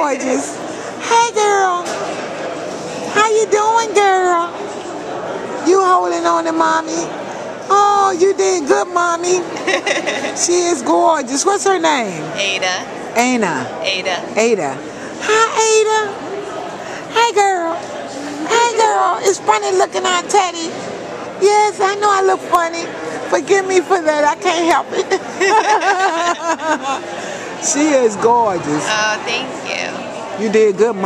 gorgeous. Hey, girl. How you doing, girl? You holding on to mommy? Oh, you did good, mommy. She is gorgeous. What's her name? Ada. Ada. Hi, Ada. Hey, girl. Hey, girl. It's funny looking at Teddy. Yes, I know I look funny. Forgive me for that. I can't help it. She is gorgeous. Oh, thank you. You did good, Mom.